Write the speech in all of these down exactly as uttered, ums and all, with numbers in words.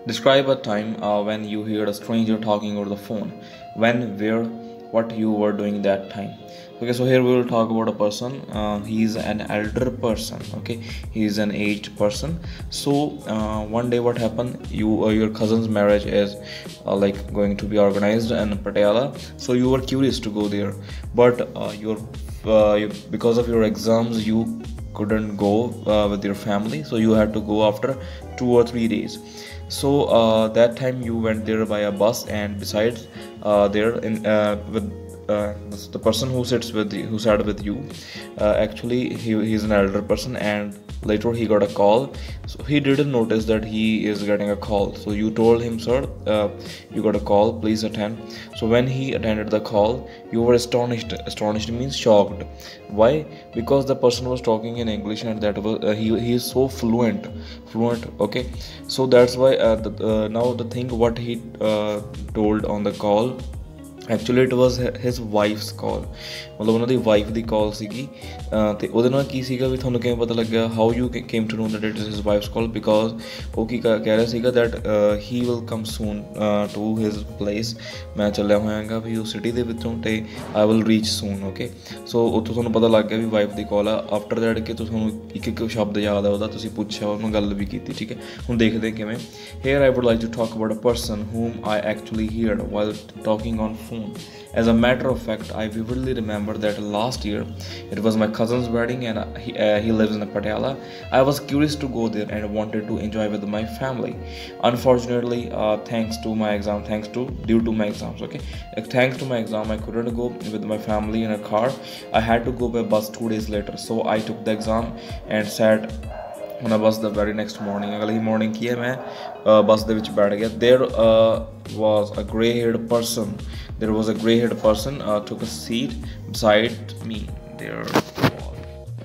Describe a time uh, when you heard a stranger talking over the phone. When, where, what you were doing that time. Okay, so here we will talk about a person. Uh, he is an elder person. Okay, he is an aged person. So uh, one day, what happened? You, uh, your cousin's marriage is uh, like going to be organized in Patiala. So you were curious to go there, but uh, your uh, you, because of your exams, you couldn't go uh, with your family, so you had to go after two or three days. So uh, that time you went there by a bus, and besides uh, there in uh, with uh, the person who sits with you, who sat with you, uh, actually he, he's an elder person, and later he got a call. So he didn't notice that he is getting a call, so you told him, sir, uh, you got a call, please attend. So when he attended the call, you were astonished. Astonished means shocked. Why? Because the person was talking in English, and that was uh, he, he is so fluent fluent okay. So that's why uh, the, uh, now the thing what he uh, told on the call, actually it was his wife's call, ਮਤਲਬ ਉਹਨਾਂ ਦੀ wife ਦੀ ਕਾਲ ਸੀਗੀ। ਅਤੇ ਉਹਦੇ ਨਾਲ ਕੀ ਸੀਗਾ ਵੀ ਤੁਹਾਨੂੰ ਕਿਵੇਂ ਪਤਾ ਲੱਗਿਆ, how you came to know that it is his wife's call, because ਉਹ ਕੀ ਕਹਿ ਰਿਹਾ ਸੀਗਾ that he will come soon to his place. ਮੈਂ ਚੱਲਿਆ ਹੋਇਆਗਾ ਵੀ ਉਹ ਸਿਟੀ ਦੇ ਵਿੱਚੋਂ, ਅਤੇ I will reach soon. Okay, so ਉੱਥੋਂ ਤੁਹਾਨੂੰ ਪਤਾ ਲੱਗ ਗਿਆ ਵੀ ਵਾਈਫ ਦੀ ਕਾਲ ਆ। ਆਫਟਰ ਦੈਟ ਕਿ ਤੁਹਾਨੂੰ ਇੱਕ ਇੱਕ ਸ਼ਬਦ ਯਾਦ ਆ ਉਹਦਾ, ਤੁਸੀਂ ਪੁੱਛਿਆ, ਉਹਨੂੰ ਗੱਲ ਵੀ ਕੀਤੀ। ਠੀਕ ਹੈ, ਹੁਣ ਦੇਖਦੇ ਕਿਵੇਂ। Here I would like to talk about a person whom I actually heard while talking on phone. As a matter of fact, I vividly remember that last year it was my cousin's wedding, and he, uh, he lives in Patiala. I was curious to go there and wanted to enjoy with my family. Unfortunately, uh, thanks to my exam, thanks to due to my exams, okay, uh, thanks to my exam, I couldn't go with my family in a car. I had to go by bus two days later. So I took the exam and sat on a bus the very next morning. अगली morning की है मैं बस ਦੇ ਵਿੱਚ बैठ गया. There uh, was a grey-haired person. There was a grey-haired person uh, took a seat beside me. There was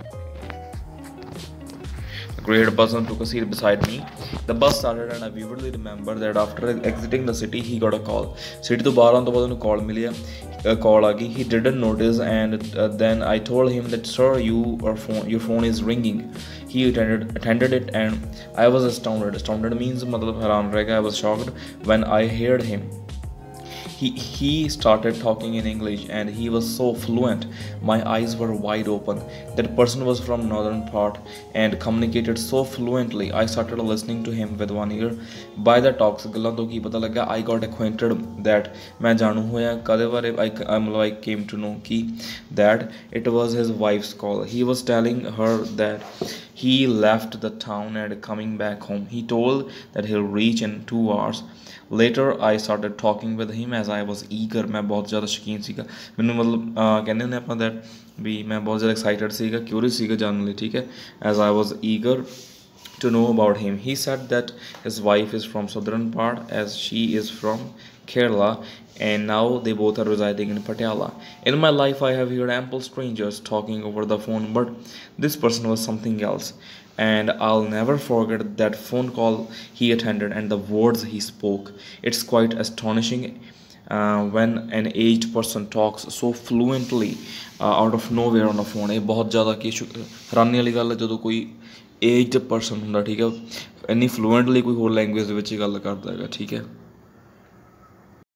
a grey-haired person took a seat beside me. The bus started, and I vividly remember that after exiting the city, he got a call. City ਤੋਂ ਬਾਹਰ ਆਉਣ ਤੋਂ ਬਾਅਦ ਉਹਨੂੰ call ਮਿਲੀ ਆ, call ਆ ਗਈ. He didn't notice, and uh, then I told him that, sir, you are phone, your phone is ringing. He attended attended it, and I was astounded. Astounded means मतलब हैरान रह गया. I was shocked when I heard him. He, he started talking in English, and he was so fluent. My eyes were wide open. That person was from northern part and communicated so fluently. I started listening to him with one ear. By the talks, ਗੱਲਾਂ ਤੋਂ ਕੀ ਪਤਾ ਲੱਗਾ, I got acquainted that ਮੈਂ ਜਾਣੂ ਹੋਇਆ ਕਦੇ ਬਾਰੇ I, I came to know ਕਿ that it was his wife's call. He was telling her that he left the town and coming back home. He told that he'll reach in two hours. Later I started talking with him as I was eager. मैं बहुत ज़्यादा शौकीन सीगा, मैंने मतलब कहने ने अपना दैट भी मैं बहुत ज़्यादा एक्साइटेड सीगा, क्यूरियस सीगा जानने लिए. ठीक है, as I was eager to know about him. He said that his wife is from southern part as she is from Kerala, and now they both are residing in Patiala. In my life I have heard ample strangers talking over the phone, but this person was something else, and I'll never forget that phone call he attended and the words he spoke. It's quite astonishing uh, when an aged person talks so fluently uh, out of nowhere on a phone. ਇਹ ਬਹੁਤ ਜ਼ਿਆਦਾ ਕੀ ਹੈਰਾਨੀ ਵਾਲੀ ਗੱਲ ਹੈ ਜਦੋਂ ਕੋਈ aged person ਹੁੰਦਾ, ਠੀਕ ਹੈ, ਇੰਨੀ ਫਲੂਐਂਟਲੀ ਕੋਈ ਹੋਰ ਲੈਂਗੁਏਜ ਦੇ ਵਿੱਚ ਗੱਲ ਕਰਦਾ ਹੈਗਾ. ਠੀਕ ਹੈ.